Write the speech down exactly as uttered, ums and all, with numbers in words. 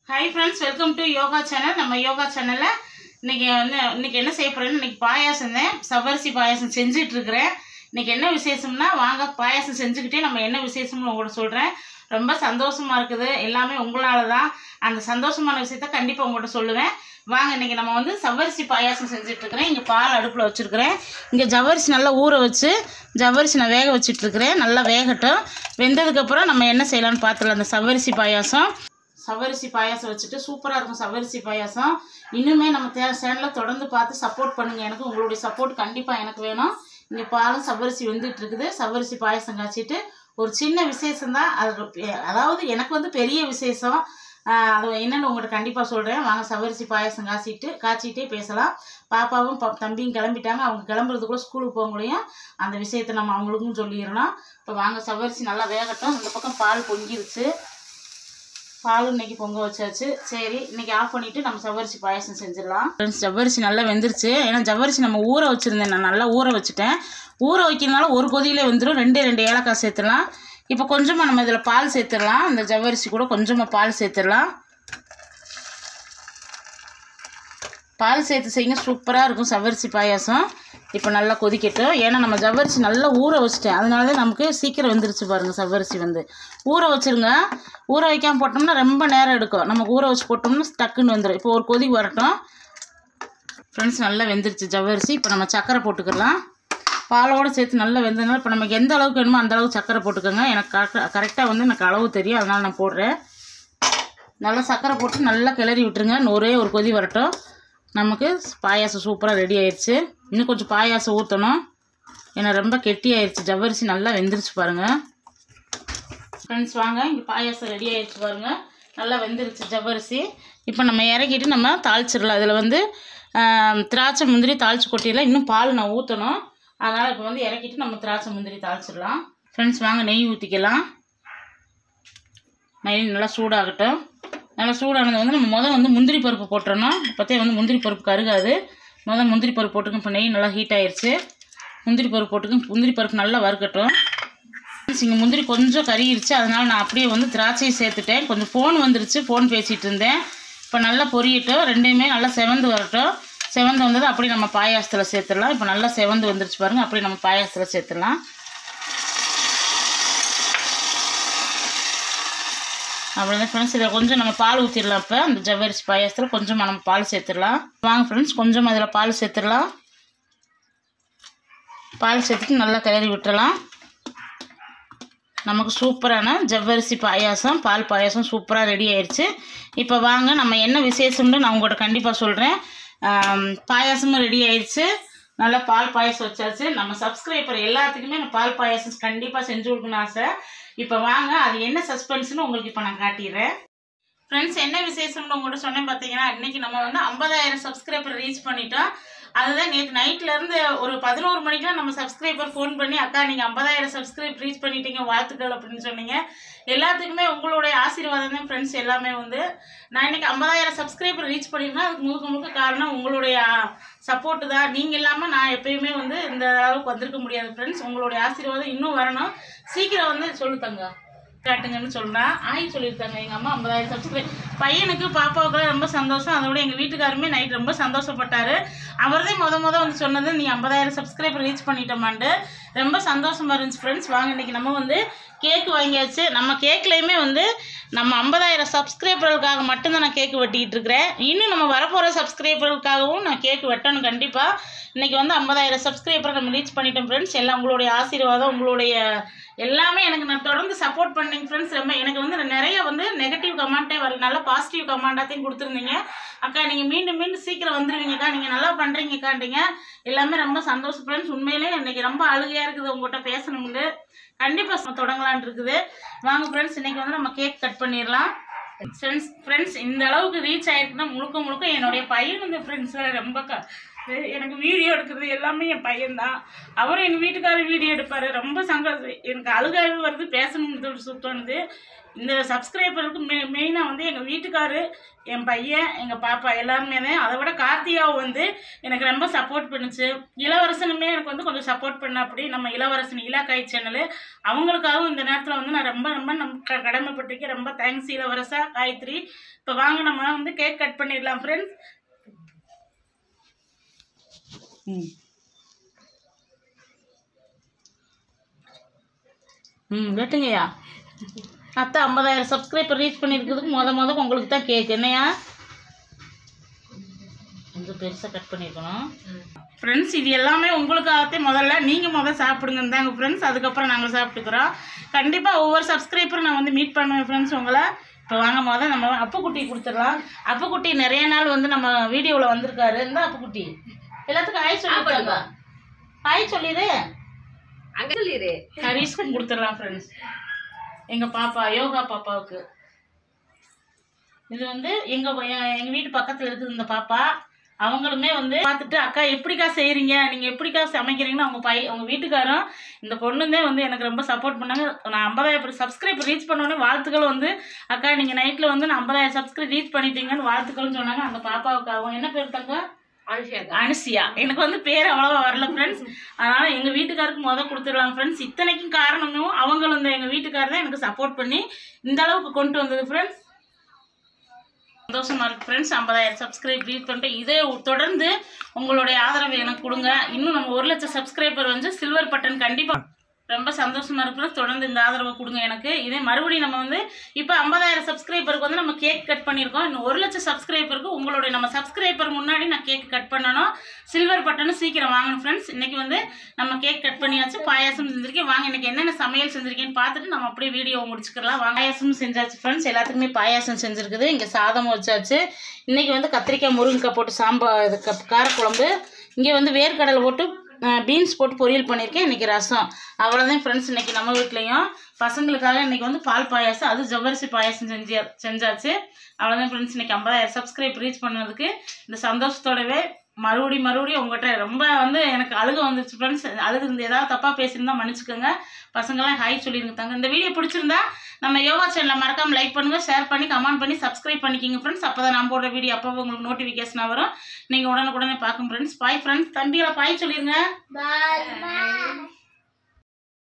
Hi friends, welcome to yoga channel. நம்ம யோகா சேனல்ல இன்னைக்கு வந்து இன்னைக்கு என்ன செய்ய போறேன்னு இன்னைக்கு பாயாசம் தான் சவரிசி பாயாசம் செஞ்சிட்டு இருக்கேன். இன்னைக்கு என்ன விசேஷம்னா வாங்க பாயாசம் செஞ்சுக்கிட்டே நம்ம என்ன விசேஷம்னு உங்களுக்கு சொல்றேன். ரொம்ப சந்தோஷமா இருக்குது. எல்லாமே உங்களால தான். அந்த சந்தோஷமான விஷயத்தை கண்டிப்பா உங்கள்கிட்ட சொல்லுவேன். வாங்க இன்னைக்கு நம்ம வந்து சவரிசி பாயாசம் செஞ்சுட்டு இருக்கேன். இங்க பால் அடுப்புல வச்சிருக்கிறேன். இங்க ஜவ்வரிசி நல்லா ஊற வச்சு ஜவ்வரிசி நான் வேக வச்சிட்டு இருக்கேன். நல்லா வேகட்டும். வெந்ததுக்கு அப்புறம் நம்ம என்ன செய்யலாம்னு பார்த்துடலாம். அந்த சவரிசி பாயாசம் சவரிசி பாயாசம் வச்சுட்டு சூப்பராக இருக்கும் சவரிசி பாயாசம். இன்னுமே நம்ம தே சேனலை தொடர்ந்து பார்த்து சப்போர்ட் பண்ணுங்கள். எனக்கு உங்களுடைய சப்போர்ட் கண்டிப்பாக எனக்கு வேணும். இங்கே பாலும் சவரிசி வெந்துட்டு இருக்குது. சவரிசி பாயாசம் காய்ச்சிட்டு ஒரு சின்ன விசேஷம் தான் அது. அதாவது எனக்கு வந்து பெரிய விசேஷம். அது என்னென்னு உங்கள்கிட்ட கண்டிப்பாக சொல்கிறேன். வாங்க சவரிசி பாயாசம் காய்ச்சிட்டு காய்ச்சிட்டே பேசலாம். பாப்பாவும் ப தம்பியும் கிளம்பிட்டாங்க. அவங்க கிளம்புறதுக்குள்ள ஸ்கூலுக்கு போக முடியும். அந்த விஷயத்தை நம்ம அவங்களுக்கும் சொல்லிடணும். இப்போ வாங்க சவரிசி நல்லா வேகட்டும். இந்த பக்கம் பால் பொங்கிருச்சு. பால் இன்னைக்கு பொங்க வச்சாச்சு. சரி இன்னைக்கு ஆஃப் பண்ணிவிட்டு நம்ம ஜவ்வரிசி பாயாசம் செஞ்சிடலாம். ஃப்ரெண்ட்ஸ் ஜவ்வரிசி நல்லா வெந்துருச்சு. ஏன்னா ஜவ்வரிசி நம்ம ஊற வச்சுருந்தேன். நான் நல்லா ஊற வச்சுட்டேன். ஊற வைக்கிறதுனால ஒரு கொதியிலே வந்துடும். ரெண்டே ரெண்டு ஏலக்காய் சேர்த்துடலாம். இப்போ கொஞ்சமாக நம்ம இதில் பால் சேர்த்துடலாம். இந்த ஜவ்வரிசி கூட கொஞ்சமாக பால் சேர்த்துடலாம். பால் சேர்த்து செய்யுங்க, சூப்பராக இருக்கும் சவ்வரிசி பாயாசம். இப்போ நல்லா கொதிக்கட்டும். ஏன்னா நம்ம ஜவ்வரிசி நல்லா ஊற வச்சுட்டேன். அதனால தான் நமக்கு சீக்கிரம் வெந்துருச்சு பாருங்கள். சவ்வரிசி வந்து ஊற வச்சுருங்க. ஊற வைக்காமல் போட்டோம்னா ரொம்ப நேரம் எடுக்கும். நமக்கு ஊற வச்சு போட்டோம்னா டக்குன்னு வந்துடும். இப்போ ஒரு கொதி வரட்டும். ஃப்ரெண்ட்ஸ் நல்லா வெந்துருச்சு ஜவ்வரிசி. இப்போ நம்ம சக்கரை போட்டுக்கலாம். பாலோடு சேர்த்து நல்லா வெந்ததுனால இப்போ நமக்கு எந்த அளவுக்கு வேணுமோ அந்த அளவுக்கு சக்கரை போட்டுக்கோங்க. எனக்கு கரெக்டாக கரெக்டாக வந்து எனக்கு அளவு தெரியும். அதனால் நான் போடுறேன். நல்லா சக்கரை போட்டு நல்லா கிளறி விட்டுருங்க. ஒரே ஒரு கொதி வரட்டும். நமக்கு பாயாசம் சூப்பராக ரெடி ஆயிடுச்சு. இன்னும் கொஞ்சம் பாயாசம் ஊற்றணும். ஏன்னா ரொம்ப கெட்டி ஆயிடுச்சு. ஜவ்வரிசி நல்லா வெந்துருச்சு பாருங்கள். ஃப்ரெண்ட்ஸ் வாங்க இங்கே பாயாசம் ரெடி ஆயிடுச்சு பாருங்கள். நல்லா வெந்துருச்சு ஜவ்வரிசி. இப்போ நம்ம இறக்கிட்டு நம்ம தாளிச்சிடலாம். இதில் வந்து திராட்சை முந்திரி தாளிச்சு கொட்டிடலாம். இன்னும் பால் நான் ஊற்றணும். அதனால் இப்போ வந்து இறக்கிட்டு நம்ம திராட்சை முந்திரி தாளிச்சிடலாம். ஃப்ரெண்ட்ஸ் வாங்க நெய் ஊற்றிக்கலாம். நெய் நல்லா சூடாகட்டும். நல்லா சூடானது வந்து நம்ம முதல் வந்து முந்திரி பருப்பு போட்டுறணும். இப்போத்தே வந்து முந்திரி பருப்பு கருகாது. முதல் முந்திரி பருப்பு போட்டுக்க. இப்போ நெய் நல்லா ஹீட் ஆயிடுச்சு. முந்திரி பருப்பு போட்டுக்க. முந்திரி பருப்பு நல்லா வறுக்கட்டும். இங்கே முந்திரி கொஞ்சம் கருகிருச்சு. அதனால் நான் அப்படியே வந்து திராட்சையை சேர்த்துட்டேன். கொஞ்சம் ஃபோன் வந்துருச்சு. ஃபோன் பேசிகிட்டு இருந்தேன். இப்போ நல்லா பொரியட்டும். ரெண்டையுமே நல்லா செவந்து வரட்டும். செவந்து வந்தது அப்படியே நம்ம பாயாசத்தில் சேர்த்துடலாம். இப்போ நல்லா செவந்து வந்துருச்சு பாருங்கள். அப்படியே நம்ம பாயாசத்தில் சேர்த்துடலாம். அவ்வளோதான் ஃப்ரெண்ட்ஸ். இதில் கொஞ்சம் நம்ம பால் ஊற்றிடலாம். இப்போ அந்த ஜவ்வரிசி பாயாசத்தில் கொஞ்சமாக நம்ம பால் சேர்த்துடலாம். வாங்க ஃப்ரெண்ட்ஸ் கொஞ்சம் அதில் பால் சேர்த்துடலாம். பால் சேர்த்துட்டு நல்லா கிளறி விட்டுடலாம். நமக்கு சூப்பரான ஜவ்வரிசி பாயாசம் பால் பாயாசம் சூப்பராக ரெடி ஆயிடுச்சு. இப்போ வாங்க நம்ம என்ன விசேஷம்னு நான் உங்கள்கிட்ட கண்டிப்பாக சொல்கிறேன். பாயாசமும் ரெடி ஆயிடுச்சு. நல்லா பால் பாயாசம் வச்சாச்சு. நம்ம சப்ஸ்கிரைபர் எல்லாத்துக்குமே நான் பால் பாயாசம் கண்டிப்பாக செஞ்சு கொடுக்கணும்னு ஆசை. இப்போ வாங்க அது என்ன சஸ்பென்ஸ்னு உங்களுக்கு இப்போ நான் காட்டிடுறேன். ஃப்ரெண்ட்ஸ் என்ன விசேஷம்னு உங்கள்கிட்ட சொன்னேன் பார்த்தீங்கன்னா, இன்றைக்கி நம்ம வந்து ஐம்பதாயிரம் சப்ஸ்கிரைபர் ரீச் பண்ணிட்டோம். அதுதான் நேற்று நைட்லேருந்து ஒரு பதினோரு மணிக்கெலாம் நம்ம சப்ஸ்கிரைபர் ஃபோன் பண்ணி அக்கா நீங்கள் ஐம்பதாயிரம் சப்ஸ்கிரைப் ரீச் பண்ணிட்டீங்க வாழ்த்துக்கள் அப்படின்னு சொன்னீங்க. எல்லாத்துக்குமே உங்களுடைய ஆசீர்வாதம் தான் ஃப்ரெண்ட்ஸ். எல்லாமே வந்து நான் இன்றைக்கி ஐம்பதாயிரம் சப்ஸ்கிரைபர் ரீச் பண்ணியிருந்தேன். அதுக்கு முழுக்க முழுக்க காரணம் உங்களுடைய சப்போர்ட்டு தான். நீங்கள் இல்லாமல் நான் எப்பயுமே வந்து இந்த அளவுக்கு வந்திருக்க முடியாது ஃப்ரெண்ட்ஸ். உங்களுடைய ஆசீர்வாதம் இன்னும் வரணும். சீக்கிரம் வந்து சொல்லுத்தாங்க காட்டுங்கன்னு சொல்கிறேன். ஆய் சொல்லியிருக்காங்க எங்கள் அம்மா ஐம்பதாயிரம் சப்ஸ்கிரைப். பையனுக்கு பாப்பாவுக்குலாம் ரொம்ப சந்தோஷம். அதோட எங்கள் வீட்டுக்காருமே நைட் ரொம்ப சந்தோஷப்பட்டார். அவர் தான் முத முத வந்து சொன்னது நீ ஐம்பதாயிரம் சப்ஸ்கிரைபர் ரீச் பண்ணிட்டோமான்ட்டு. ரொம்ப சந்தோஷமாக இருந்துச்சு ஃப்ரெண்ட்ஸ். வாங்க இன்றைக்கி நம்ம வந்து கேக்கு வாங்கியாச்சு. நம்ம கேக்லேயுமே வந்து நம்ம ஐம்பதாயிரம் சப்ஸ்கிரைபர்களுக்காக மட்டும்தான் நான் கேக்கு வெட்டிக்கிட்டு இருக்கிறேன். இன்னும் நம்ம வரப்போகிற சப்ஸ்கிரைபர்களுக்காகவும் நான் கேக்கு வெட்டணும் கண்டிப்பாக. இன்றைக்கி வந்து ஐம்பதாயிரம் சப்ஸ்கிரைபரை நம்ம ரீச் பண்ணிட்டோம் ஃப்ரெண்ட்ஸ். எல்லாம் உங்களுடைய ஆசீர்வாதம் உங்களுடைய எல்லாமே எனக்கு நான் தொடர்ந்து சப்போர்ட் பண்ணீங்க ஃப்ரெண்ட்ஸ். ரொம்ப எனக்கு வந்து நிறைய வந்து நெகட்டிவ் கமெண்ட்டே வரல. நல்லா பாசிட்டிவ் கமெண்டாத்தையும் கொடுத்துருந்தீங்க. அக்கா நீங்கள் மீண்டும் மீண்டும் சீக்கிரம் வந்துடுவீங்கக்கா, நீங்கள் நல்லா பண்ணுறீங்கக்காண்டிங்க. எல்லாமே ரொம்ப சந்தோஷம் ஃப்ரெண்ட்ஸ். உண்மையிலே இன்றைக்கி ரொம்ப அழுகையாக இருக்குது உங்கள்கிட்ட பேசணும்னு. கண்டிப்பாக தொடங்கலான் இருக்குது. வாங்க ஃப்ரெண்ட்ஸ் இன்றைக்கி வந்து நம்ம கேக் கட் பண்ணிடலாம். ஃப்ரெண்ட்ஸ் ஃப்ரெண்ட்ஸ் இந்த அளவுக்கு ரீச் ஆகிருக்குன்னா முழுக்க முழுக்க என்னுடைய பையன் வந்து ஃப்ரெண்ட்ஸ் ரொம்ப க எனக்கு வீடியோ எடுக்கிறது எல்லாமே என் பையன்தான். அவரும் எங்கள் வீட்டுக்காரர் வீடியோ எடுப்பார். ரொம்ப சங்கடம். எனக்கு அழுகாவே வருது பேசணும்னு சுத்தணுது. இந்த சப்ஸ்கிரைபருக்கு மெ மெயினாக வந்து எங்கள் வீட்டுக்காரு, என் பையன், எங்கள் பாப்பா எல்லாருமே தான். அதை விட கார்த்தியாவும் வந்து எனக்கு ரொம்ப சப்போர்ட் பண்ணுச்சு. இளவரசனுமே எனக்கு வந்து கொஞ்சம் சப்போர்ட் பண்ண. அப்படி நம்ம இளவரசன் இலாக்காய் சேனலு அவங்களுக்காகவும் இந்த நேரத்தில் வந்து நான் ரொம்ப ரொம்ப நம் க கடமைப்பட்டிருக்கேன். ரொம்ப தேங்க்ஸ் இளவரசா, காயத்ரி. இப்போ வாங்க நம்ம வந்து கேக் கட் பண்ணிடலாம் ஃப்ரெண்ட்ஸ். ம் ம் வெட்டுங்கய்யா. அத்தை ஐம்பதாயிரம் சப்ஸ்கிரைபர் ரீச் பண்ணியிருக்கிறதுக்கு மொதல் மொதல் உங்களுக்கு தான் கேக். என்னையா கொஞ்சம் பெருசாக கட் பண்ணியிருக்கணும் ஃப்ரெண்ட்ஸ். இது எல்லாமே உங்களுக்காகத்தே முதல்ல நீங்கள் முதல் சாப்பிடுங்கன்னு தாங்க ஃப்ரெண்ட்ஸ். அதுக்கப்புறம் நாங்கள் சாப்பிட்டுக்கிறோம். கண்டிப்பாக ஒவ்வொரு சப்ஸ்கிரைபரும் நான் வந்து மீட் பண்ணுவேன் ஃப்ரெண்ட்ஸ் உங்களை. இப்போ வாங்க முதல் நம்ம அப்புக்குட்டி கொடுத்துடலாம். அப்புக்குட்டி நிறைய நாள் வந்து நம்ம வீடியோவில் வந்திருக்காரு. இந்த அப்புக்குட்டி எல்லாத்துக்கும் ஹாய் சொல்லிடுறாங்க. ஹாய் சொல்லிடு. அங்கே சொல்லிடு. ஹரிஸ்க்கும் கொடுத்துடலாம் ஃப்ரெண்ட்ஸ். எங்கள் பாப்பா யோகா பாப்பாவுக்கு. இது வந்து எங்கள் எங்கள் வீட்டு பக்கத்தில் இருக்குது இந்த பாப்பா. அவங்களுமே வந்து பார்த்துட்டு அக்கா எப்படிக்கா செய்கிறீங்க, நீங்கள் எப்படிக்கா சமைக்கிறீங்கன்னு அவங்க பை அவங்க வீட்டுக்காரும் இந்த பொண்ணுந்தே வந்து எனக்கு ரொம்ப சப்போர்ட் பண்ணாங்க. நான் ஐம்பதாயிரம் சப்ஸ்கிரைப் ரீச் பண்ணோன்னே வாழ்த்துக்கள் வந்து அக்கா நீங்கள் நைட்டில் வந்து நான் ஐம்பதாயிரம் சப்ஸ்கிரைப் ரீச் பண்ணிட்டீங்கன்னு வாழ்த்துக்கள்னு சொன்னாங்க. அந்த பாப்பாவுக்கு அவங்க என்ன பேர் தாங்க? அனுசியா. எனக்கு வந்து பேர் அவ்வளோவா வரல ஃப்ரெண்ட்ஸ். அதனால் எங்கள் வீட்டுக்காருக்கு முதல் கொடுத்துடலாம் ஃப்ரெண்ட்ஸ். இத்தனைக்கும் காரணமும் அவங்களும் இந்த எங்கள் வீட்டுக்காரர் தான் எனக்கு சப்போர்ட் பண்ணி இந்த அளவுக்கு கொண்டு வந்தது ஃப்ரெண்ட்ஸ். சந்தோஷமா இருக்கு ஃப்ரெண்ட்ஸ். ஐம்பதாயிரம் சப்ஸ்கிரைப் ரீச் பண்ணிட்டு இதே தொடர்ந்து உங்களுடைய ஆதரவு எனக்கு கொடுங்க. இன்னும் நம்ம ஒரு லட்சம் சப்ஸ்கிரைபர் வந்து சில்வர் பட்டன் கண்டிப்பாக ரொம்ப சந்தோஷமா இருக்கிறோம். தொடர்ந்து இந்த ஆதரவை கொடுங்க எனக்கு. இதே மறுபடியும் நம்ம வந்து இப்போ ஐம்பதாயிரம் சப்ஸ்கிரைபருக்கு வந்து நம்ம கேக் கட் பண்ணியிருக்கோம். இன்னும் ஒரு லட்சம் சப்ஸ்கிரைபருக்கு உங்களுடைய நம்ம சப்ஸ்கிரைபர் முன்னாடி நான் கேக் கட் பண்ணணும். சில்வர் பட்டனும் சீக்கிரம் வாங்கணும் ஃப்ரெண்ட்ஸ். இன்னைக்கு வந்து நம்ம கேக் கட் பண்ணியாச்சு. பாயாசம் செஞ்சிருக்கேன். வாங்க இன்னைக்கு என்னென்ன சமையல் செஞ்சிருக்கேன்னு பார்த்துட்டு நம்ம அப்படியே வீடியோ முடிச்சுக்கலாம். பாயாசமும் செஞ்சாச்சு ஃப்ரெண்ட்ஸ். எல்லாத்துக்குமே பாயாசம் செஞ்சுருக்குது. இங்கே சாதமும் வச்சாச்சு. இன்னைக்கு வந்து கத்திரிக்காய் முருங்கைக்காய் போட்டு சாம்பார் இது காரக்குழம்பு. இங்கே வந்து வேர்க்கடலை போட்டு பீன்ஸ் போட்டு பொரியல் பண்ணியிருக்கேன். இன்றைக்கி ரசம். அவ்வளோதான் ஃப்ரெண்ட்ஸ். இன்றைக்கி நம்ம வீட்லேயும் பசங்களுக்காக இன்றைக்கி வந்து பால் பாயாசம், அது ஜவ்வரிசி பாயாசம் செஞ்சு செஞ்சாச்சு. அவ்வளோதான் ஃப்ரெண்ட்ஸ். இன்றைக்கி ஐம்பதாயிரம் சப்ஸ்கிரைப் ரீச் பண்ணதுக்கு இந்த சந்தோஷத்தோடவே மறுபடியும் மறுபடியும் உங்கள்கிட்ட ரொம்ப வந்து எனக்கு அழுக வந்துச்சு ஃப்ரெண்ட்ஸ். அழுகு இருந்து ஏதாவது தப்பாக பேசியிருந்தா மன்னிச்சுக்கோங்க. பசங்களாம் ஹாய் சொல்லிடுங்க தாங்க. இந்த வீடியோ பிடிச்சிருந்தா நம்ம யோகா சேனலில் மறக்காமல் லைக் பண்ணுங்கள், ஷேர் பண்ணி கமெண்ட் பண்ணி சப்ஸ்கிரைப் பண்ணிக்கிங்க ஃப்ரெண்ட்ஸ். அப்போ தான் நம்ம போடுற வீடியோ அப்போ உங்களுக்கு நோட்டிஃபிகேஷனாக வரும். நீங்கள் உடனுக்குடனே பார்க்கும் ஃப்ரெண்ட்ஸ். Bye friends. தம்பிகளை பாய் சொல்லிடுங்க. பாய்.